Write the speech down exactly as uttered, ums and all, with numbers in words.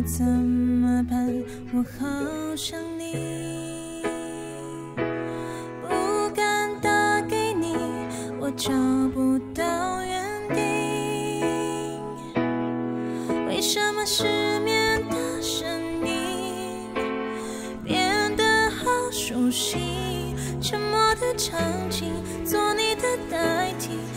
怎么办？我好想你，不敢打给你，我找不到原因。为什么失眠的声音变得好熟悉？沉默的场景，做你的代替。